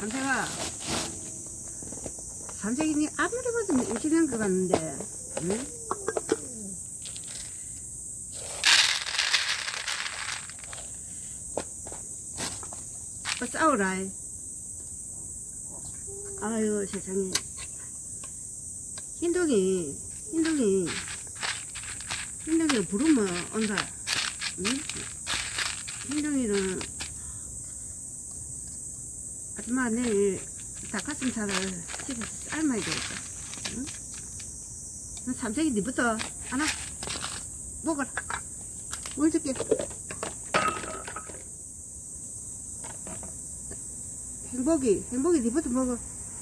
삼색이 아무리 봐도 임신한 것 같는데, 응? 싸우라. 아유, 세상에. 흰둥이 부르면 온다. 응? 흰둥이는 아줌마 내일 닭가슴살을 집에서 삶아야 되겠다. 응? 삼색이 니부터 하나 먹어라. 뭘 줄게. 행복이 니부터 먹어.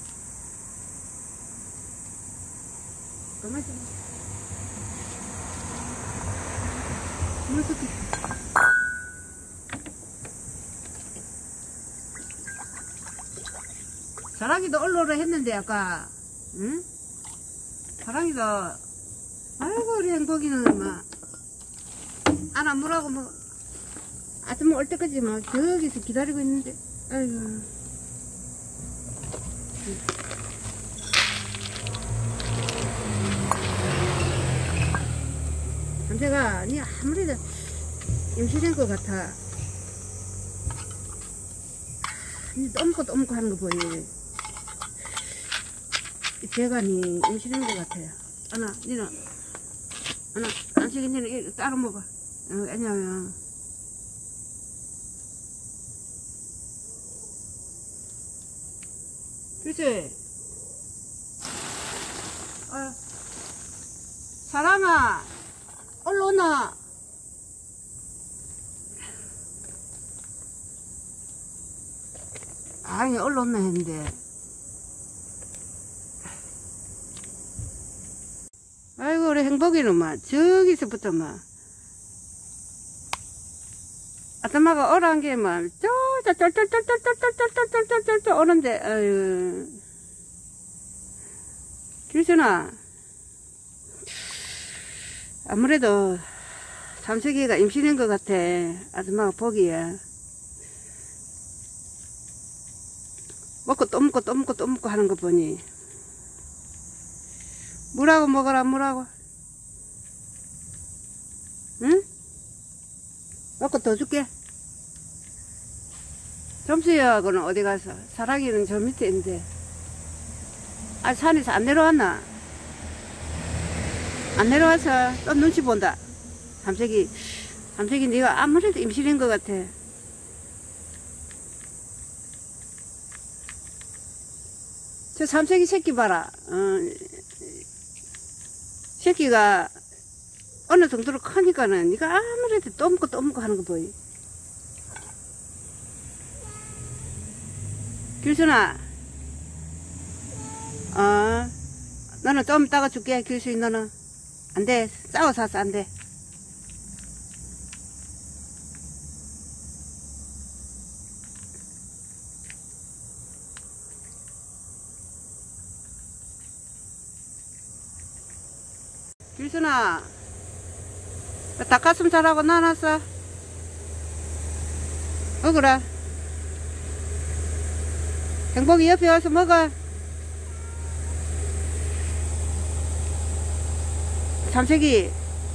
가만있어. 물 줄게. 사랑이도 얼로를 했는데 아까, 응? 사랑이도 아이고 우리 행복이는 막 안아 물하고 뭐 아줌마 올 때까지 막 저기서 기다리고 있는데 아이고. 삼색아, 니 아무래도 임신한 것 같아. 니 떠먹고 하는 거 보이. 제가 니 임신한 것 같아요. 하나, 니는, 하나, 안식이 니는 따로 먹어. 왜냐면, 그치? 사랑아, 얼로나. 아니, 얼로나 했는데. 아이고, 우리 행복이는 막, 저기서부터 막, 아줌마가 오라는 게 막, 쫄쫄쫄쫄쫄쫄쫄쫄쫄쫄쫄쫄쫄 오는데, 아유. 길순아, 아무래도 삼색이가 임신한 것 같아. 아줌마가 보기에. 먹고 또 먹고 또 먹고 또 먹고 하는 거 보니. 물하고 먹어라, 물하고. 응? 먹고 더 줄게. 점수여하고는 어디 가서? 사랑이는 저 밑에 있는데. 아, 산에서 안 내려왔나? 안 내려와서 또 눈치 본다. 삼색이 네가 아무래도 임신인 것 같아. 저 삼색이 새끼 봐라. 새끼가 어느 정도로 크니까는 네가 아무래도 또 먹고 하는 거 보이. 길순아, 너는 좀 이따가 줄게. 길순이 너는 안 돼. 싸워서 안 돼. 길순아, 닭가슴살하고 나눴어. 먹으라. 행복이 옆에 와서 먹어. 삼색이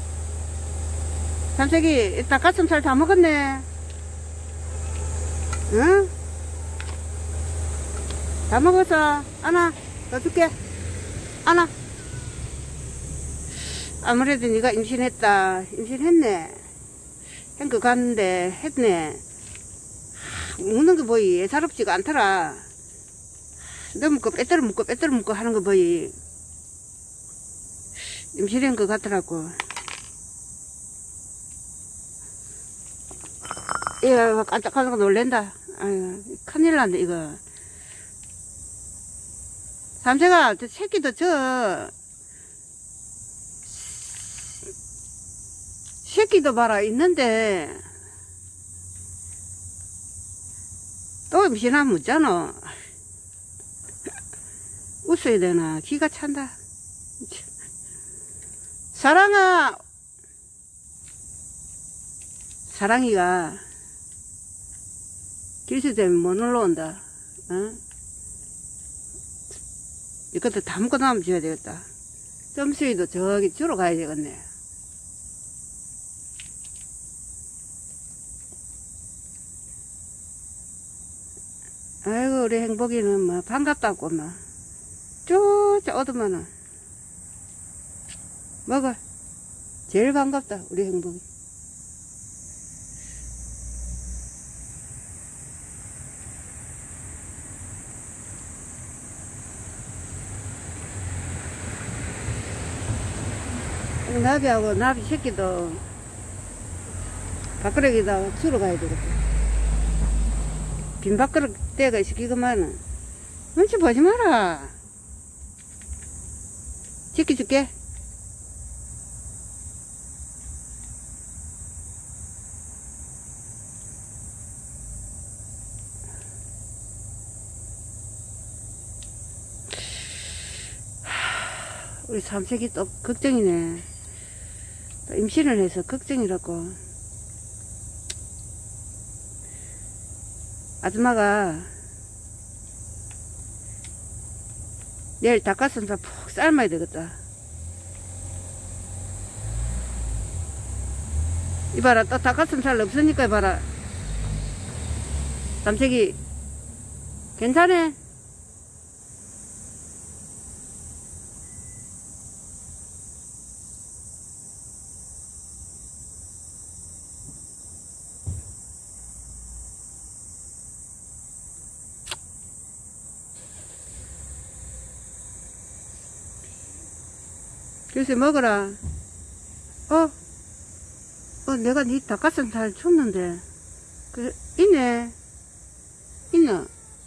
닭가슴살 다 먹었네. 응? 다 먹었어. 하나 더 줄게. 하나. 아무래도 네가 임신했네. 한 거 갔는데 했네. 먹는 거 보이. 예사롭지가 않더라. 너 먹고 빼뜨려 먹고 하는 거 보이. 임신한 거 같더라고. 이거 깜짝깜짝 놀랜다. 아유, 큰일 났네 이거. 삼색아, 저 새끼도 새끼도 봐라 있는데 또 임신하면 묻잖아. 웃어야 되나? 기가 찬다. 사랑이가 길수 때문에 못 올라온다. 어? 이것도 담고 나면 줘야 되겠다. 점수이도 저기 주러 가야 되겠네. 아이고, 우리 행복이는 뭐 반갑다고 막 쪼쪼 얻으면은 먹어. 제일 반갑다 우리 행복이. 나비하고 나비 새끼도 밥그릇에다 주러 가야 되겠다. 빈 밥그릇 때가 시키고만은 눈치 보지 마라. 지켜줄게. 우리 삼색이 또 걱정이네. 또 임신을 해서 걱정이라고. 아줌마가 내일 닭가슴살 푹 삶아야 되겠다. 이봐라, 또 닭가슴살 없으니까 이봐라. 삼색이 괜찮아? 글쎄 먹어라. 내가 네 닭가슴살 줬는데. 있네. 있나?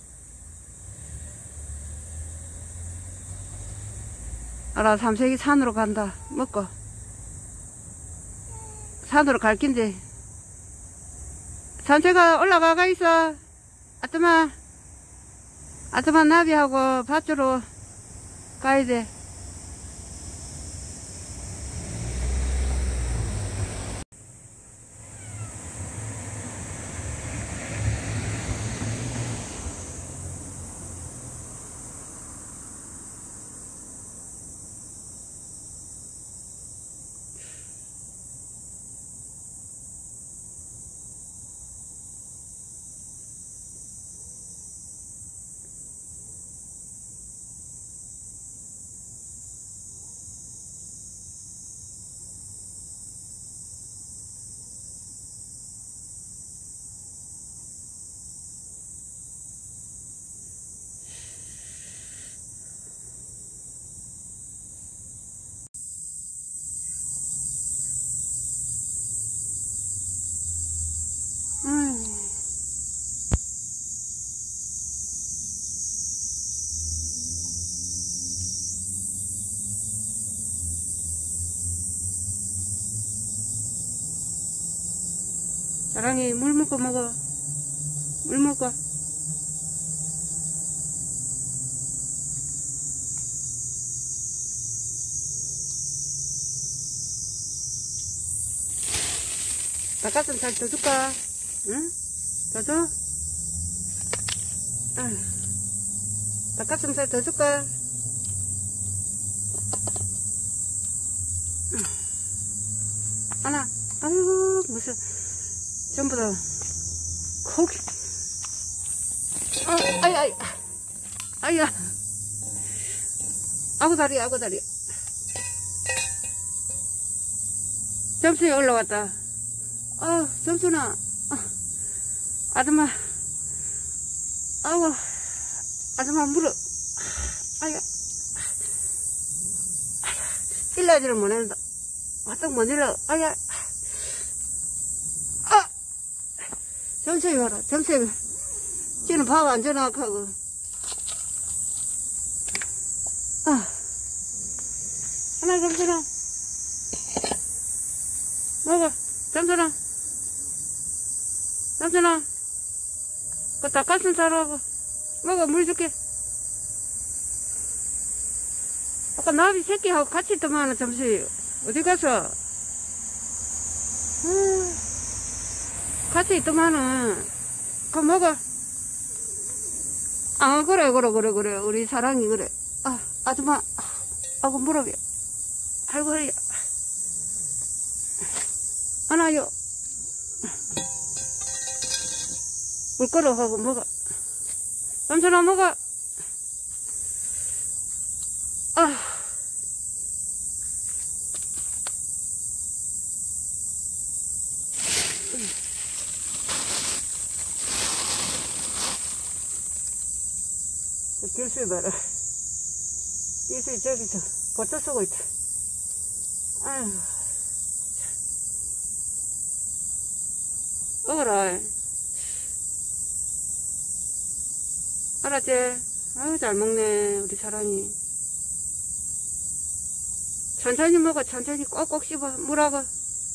알아, 삼색이 산으로 간다. 먹고. 산으로 갈 낀데. 산책아 올라가가 있어. 아줌마 나비하고 밭으로 가야 돼. 사랑이 물 먹고 먹어. 물 먹어. 닭가슴살 더 줄까? 응? 더 줘? 닭가슴살 더 줄까? 하나. 아이고, 무슨 전부 다 고기. 아야. 아구다리. 점수에 올라왔다. 점수나. 아줌마. 아줌마 물어. 일러지를 못한다. 왔다 못 일러. 점수에 와라. 점수에. 지는 밥 안 전화하고. 하나 점수나. 먹어. 점수나. 그 닭가슴살하고. 먹어. 물 줄게. 아까 나비 새끼하고 같이 있더만 점수. 어디 가서? 같이 있더만은. 그거 먹어. 그래. 우리 사랑이 그래. 아줌마, 아이고, 무릎이. 아이고, 허리야. 안아요. 물 끓어가고 먹어. 삼촌아, 먹어. 아. 길수이 봐라. 길수이 저기서 버터 쓰고 있다. 아휴. 먹어라. 알았지? 아유, 잘 먹네, 우리 사랑이. 천천히 먹어, 천천히 꼭꼭 씹어, 물하고.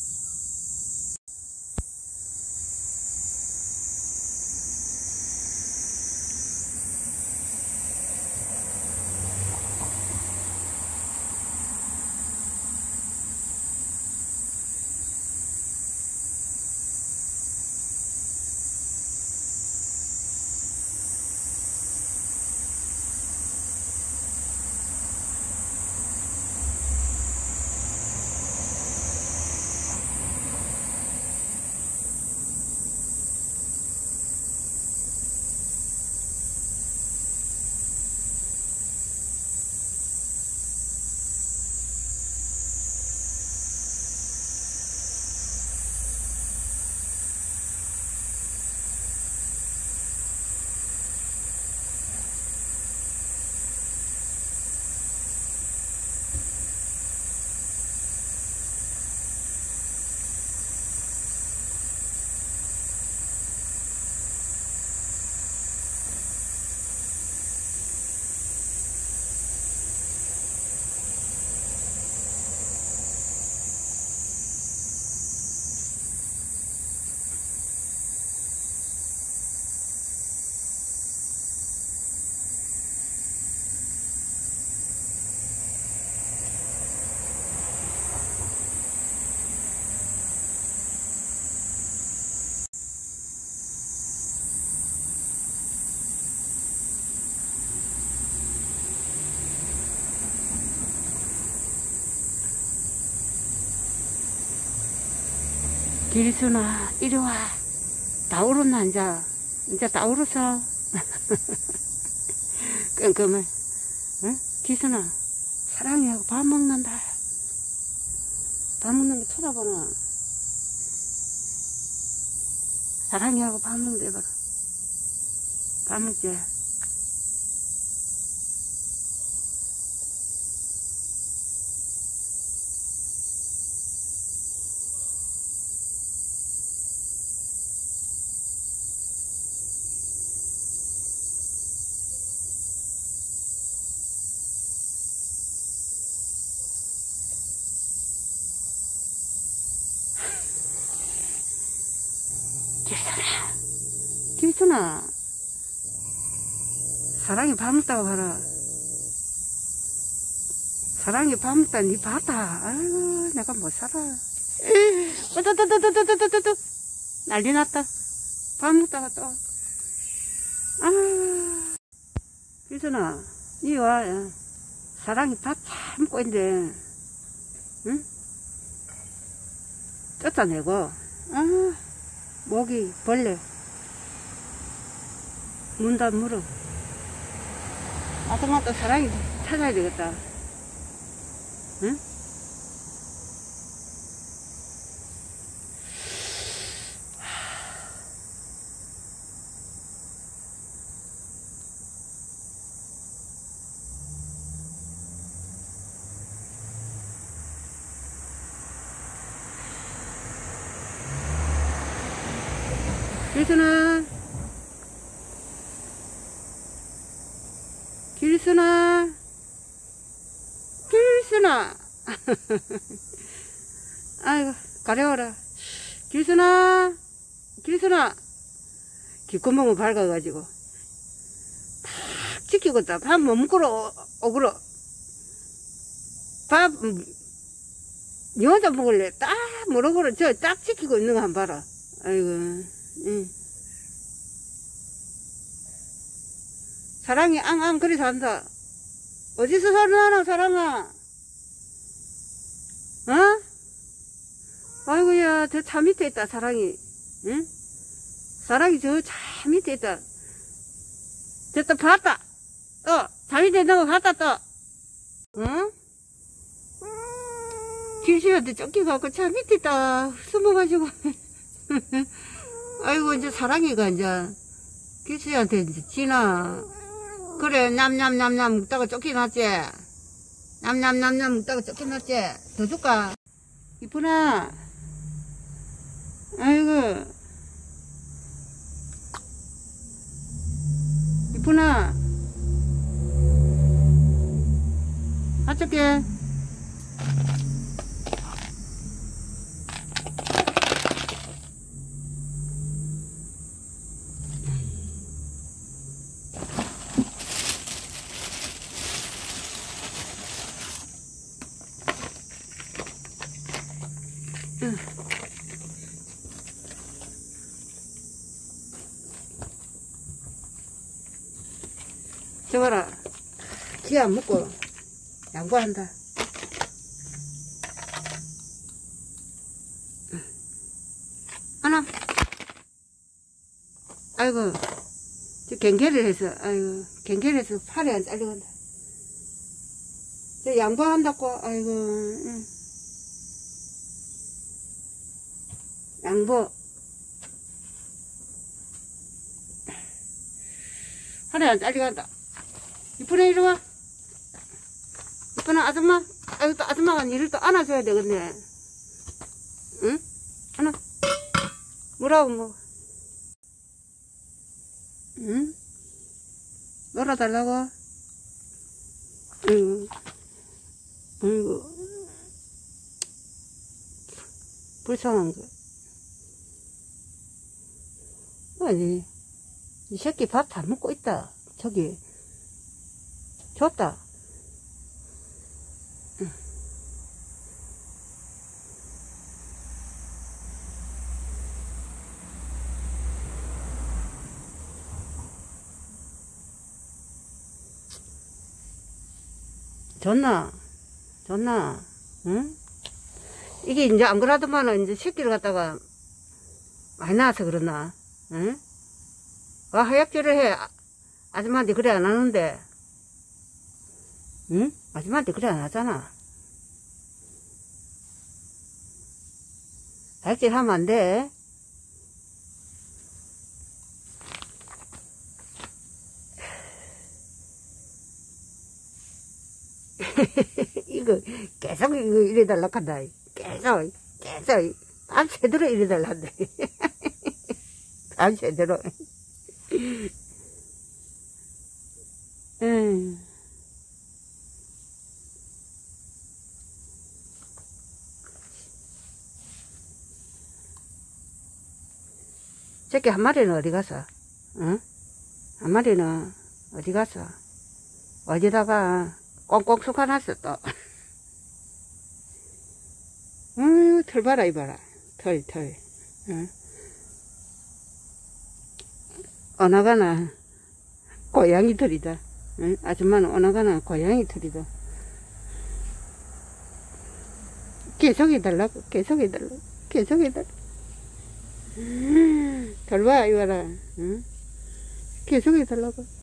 길순아, 이리 와. 다 울었나, 이제 다 울었어. 끔끔해. 응? 길순아, 사랑해 하고 밥 먹는다. 밥 먹는 거 쳐다보나. 사랑해 하고 밥 먹는다, 해봐라. 밥 먹지. 길순아, 사랑이 밥 먹다가 봐라. 사랑이 밥 먹다 니 봤다. 아유, 내가 못 살아. 뚜뚜뚜뚜뚜뚜뚜뚜 난리 났다. 밥 먹다가 또. 아, 길순아, 니 와. 사랑이 밥 잘 먹고 있는데, 응? 쫓아내고, 아, 모기, 벌레. 문다 물어. 아줌마 또 사랑이 찾아야 되겠다. 응? 길순아, 길순아, 길순아. 아이고, 가려워라. 길순아, 길순아. 귓구멍을 밝아가지고 탁 지키고 있다. 밥 못 먹으러 오그러. 밥 니 혼자 먹을래? 딱 뭐라고를 저 딱 지키고 있는 거 한번 봐라. 아이고, 응. 사랑이 앙앙 그리 산다. 어디서 살아나나, 사랑아? 어? 아이고야, 저 차 밑에 있다, 사랑이. 응? 사랑이 저 차 밑에 있다. 저 또 봤다. 차 밑에 있는 거 봤다, 또. 응? 길씨한테 쫓겨갖고 차 밑에 있다. 숨어가지고. 아이고, 이제 사랑이가 이제 길씨한테 이제 지나. 그래, 냠냠냠냠 먹다가 쫓겨났지? 냠냠냠냠 먹다가 쫓겨났지? 더 줄까? 이쁘나? 아이고. 이쁘나? 어쩌게? 저 봐라. 지 안 먹고 양보한다. 하나. 아이고, 저 갱계를 해서, 아이고, 갱계를 해서 팔이 안 잘려간다. 저 양보한다고, 아이고, 응. 양보. 팔이 안 잘려간다. 이쁘나, 이리 와. 이쁘나, 아줌마. 아이고, 또 아줌마가 니를 또 안아줘야 되겠네. 응? 안아. 뭐라고, 뭐. 응? 놀아달라고? 아이고. 아이고. 불쌍한 거. 아니, 이 새끼 밥 잘 먹고 있다. 저기. 줬다. 응. 줬나? 줬나? 응? 이게 이제 안 그러더만은 이제 새끼를 갖다가 많이 낳아서 그러나? 응? 하얗기를 해. 아줌마한테 그래 안 하는데. 응? 아줌마한테 그래 안 하잖아. 다혈질 하면 안 돼. 이거 계속 이거 이래달라 한다. 계속 밤새도록 이래달라 한다. 밤새도록. 새끼 한 마리는 어디 갔어? 응? 한 마리는 어디 갔어? 어디다가 꽁꽁 숙여놨어 또. 털 봐라 이봐라. 털. 응? 어나가나 고양이 털이다. 응? 아줌마는 어나가나 고양이 털이다. 계속 해달라고. 털 봐 이봐라. 응? 계속 해달라고.